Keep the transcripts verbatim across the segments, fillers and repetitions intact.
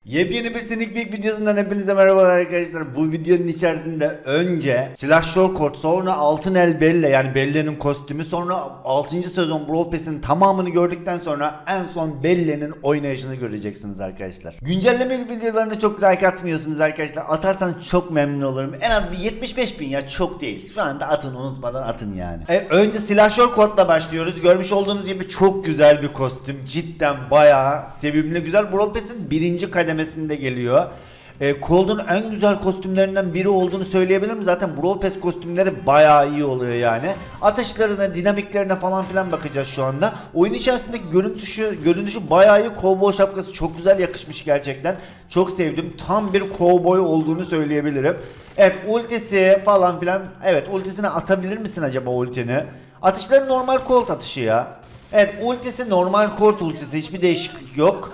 Yepyeni bir sneak peek videosundan hepinize merhabalar arkadaşlar. Bu videonun içerisinde önce Silah Showcourt, sonra Altın El Bella, yani Bella'nın kostümü, sonra altıncı sezon Brawl Pass'in tamamını gördükten sonra en son Bella'nın oynayışını göreceksiniz arkadaşlar. Güncelleme videolarına çok like atmıyorsunuz arkadaşlar. Atarsanız çok memnun olurum. En az bir yetmiş beş bin, ya çok değil. Şu anda atın, unutmadan atın yani. Evet, önce Silah Showcourt'la başlıyoruz. Görmüş olduğunuz gibi çok güzel bir kostüm. Cidden bayağı sevimli, güzel. Brawl Pass'in birinci kademesinde geliyor. E, Cold'un en güzel kostümlerinden biri olduğunu söyleyebilirim. Zaten Brawl Pass kostümleri bayağı iyi oluyor yani. Atışlarına, dinamiklerine falan filan bakacağız şu anda. Oyun içerisindeki görüntüsü, görünüşü bayağı iyi. Cowboy şapkası çok güzel yakışmış gerçekten. Çok sevdim. Tam bir cowboy olduğunu söyleyebilirim. Evet, ultisi falan filan. Evet, ultisini atabilir misin acaba ultini? Atışları normal Colt atışı ya. Evet, ultisi normal Colt ultisi. Hiçbir değişiklik yok.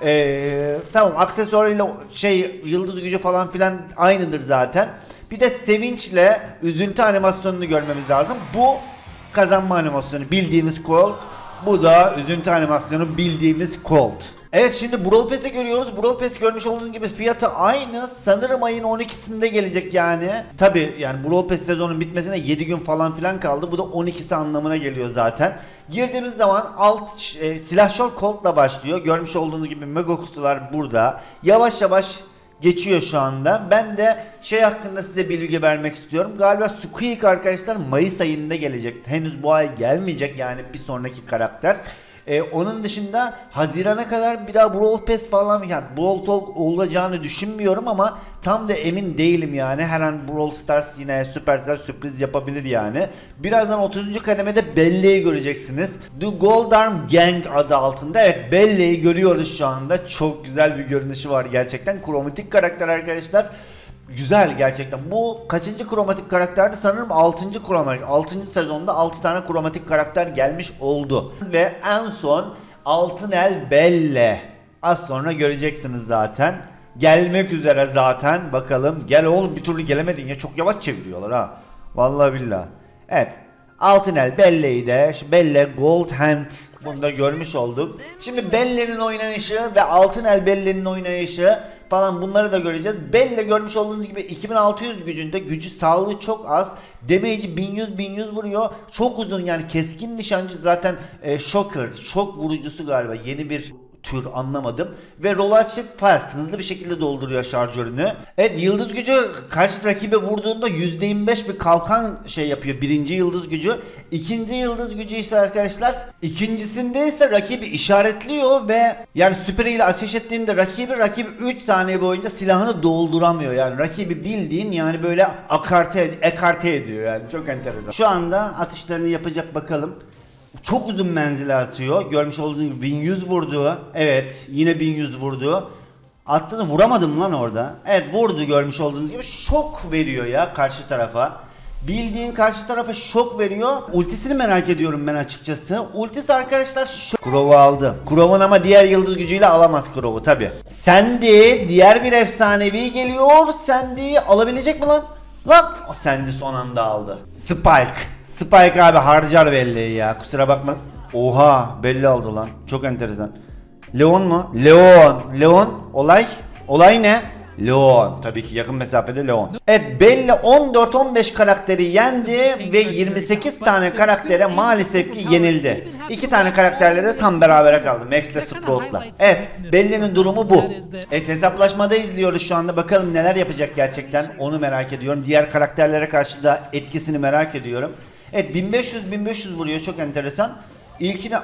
Ee, tamam, aksesuarıyla şey, yıldız gücü falan filan aynıdır zaten. Bir de sevinçle üzüntü animasyonunu görmemiz lazım. Bu kazanma animasyonu, bildiğimiz Colt. Bu da üzüntü animasyonu, bildiğimiz Colt. Evet, şimdi Brawl Pass'i görüyoruz. Brawl Pass görmüş olduğunuz gibi fiyatı aynı. Sanırım ayın on ikisinde gelecek yani. Tabi yani Brawl Pass sezonun bitmesine yedi gün falan filan kaldı. Bu da on ikisi anlamına geliyor zaten. Girdiğimiz zaman alt e, silahşör Colt'la başlıyor. Görmüş olduğunuz gibi mega kutular burada. Yavaş yavaş geçiyor şu anda. Ben de şey hakkında size bilgi vermek istiyorum. Galiba Squeak arkadaşlar Mayıs ayında gelecek. Henüz bu ay gelmeyecek yani, bir sonraki karakter. Ee, onun dışında Haziran'a kadar bir daha Brawl Pass falan, yani Brawl Talk olacağını düşünmüyorum ama tam da emin değilim yani. Her an Brawl Stars yine Supercell sürpriz yapabilir yani. Birazdan otuzuncu kademede Bella'yı göreceksiniz. The Goldarm Gang adı altında. Evet, Bella'yı görüyoruz şu anda. Çok güzel bir görünüşü var gerçekten. Kromatik karakter arkadaşlar. Güzel gerçekten. Bu kaçıncı kromatik karakterdi? Sanırım altıncı kromatik. altıncı sezonda altı tane kromatik karakter gelmiş oldu. Ve en son Altın El Bella. Az sonra göreceksiniz zaten. Gelmek üzere zaten. Bakalım. Gel oğlum, bir türlü gelemedin ya. Çok yavaş çeviriyorlar ha. Vallahi billahi. Evet. Altın El Bella'yı da, şu Bella Gold Hand, bunu da görmüş olduk. Şimdi Bella'nın oynayışı ve Altın El Bella'nın oynayışı falan, bunları da göreceğiz. Bella görmüş olduğunuz gibi iki bin altı yüz gücünde, gücü sağlığı çok az. Damage'i bin yüz bin yüz vuruyor. Çok uzun yani, keskin nişancı zaten. e, Shocker, şok vurucusu galiba, yeni bir tür, anlamadım. Ve Roll Fast, hızlı bir şekilde dolduruyor şarjörünü. Evet, yıldız gücü karşı rakibe vurduğunda yüzde yirmi beş bir kalkan şey yapıyor, birinci yıldız gücü. İkinci yıldız gücü ise arkadaşlar, ikincisinde ise rakibi işaretliyor ve yani süper ile ateş ettiğinde rakibi rakibi üç saniye boyunca silahını dolduramıyor. Yani rakibi bildiğin yani böyle akarte, ekarte ediyor yani, çok enteresan. Şu anda atışlarını yapacak, bakalım. Çok uzun menzile atıyor. Görmüş olduğunuz gibi bin yüz vurdu. Evet, yine bin yüz vurdu. Attı da vuramadım lan orada. Evet, vurdu, görmüş olduğunuz gibi. Şok veriyor ya karşı tarafa. Bildiğin karşı tarafa şok veriyor. Ultisini merak ediyorum ben açıkçası. Ultisi arkadaşlar şok. Crow'u aldı. Crow'un ama diğer yıldız gücüyle alamaz Crow'u tabi. Sandy, diğer bir efsanevi geliyor. Sandy alabilecek mi lan? Lan! O Sandy son anda aldı. Spike. Spike abi harcar Bella'yı ya, kusura bakma. Oha, Bella aldı lan, çok enteresan. Leon mu? Leon. Leon olay. Olay ne? Leon. Tabii ki yakın mesafede Leon. Evet, Bella on dört on beş karakteri yendi ve yirmi sekiz tane karaktere maalesef ki yenildi. iki tane karakterleri tam berabere kaldı, Max ile Sprout'la. Evet, Bella'nın durumu bu. Evet, hesaplaşmada izliyoruz şu anda, bakalım neler yapacak gerçekten, onu merak ediyorum. Diğer karakterlere karşı da etkisini merak ediyorum. Evet, bin beş yüz bin beş yüz vuruyor, çok enteresan. İlkine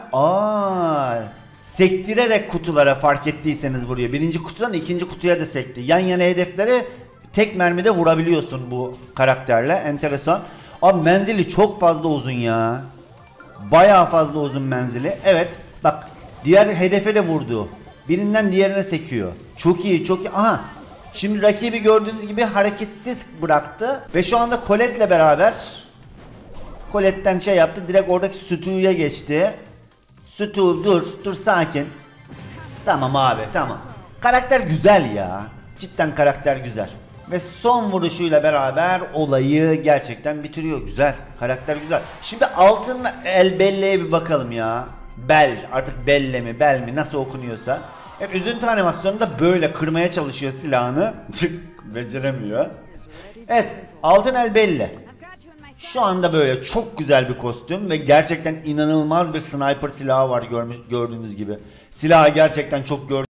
aa sektirerek kutulara, fark ettiyseniz vuruyor. Birinci kutudan ikinci kutuya da sekti. Yan yana hedefleri tek mermide vurabiliyorsun bu karakterle. Enteresan. Abi menzili çok fazla uzun ya. Bayağı fazla uzun menzili. Evet, bak diğer hedefe de vurdu. Birinden diğerine sekiyor. Çok iyi, çok iyi. Aha. Şimdi rakibi gördüğünüz gibi hareketsiz bıraktı. Ve şu anda Colette'le beraber, Colette'den şey yaptı, direkt oradaki Stu'ya geçti. Stu dur, dur sakin. Tamam abi, tamam. Karakter güzel ya. Cidden karakter güzel. Ve son vuruşuyla beraber olayı gerçekten bitiriyor. Güzel, karakter güzel. Şimdi Altın El Bella'ya bir bakalım ya. Bell, artık Belle mi, Bell mi, nasıl okunuyorsa. Evet, üzüntü animasyonunda böyle kırmaya çalışıyor silahını. Çık, beceremiyor. Evet, altın el belli. Şu anda böyle çok güzel bir kostüm ve gerçekten inanılmaz bir sniper silahı var görmüş, gördüğünüz gibi. Silahı gerçekten çok gör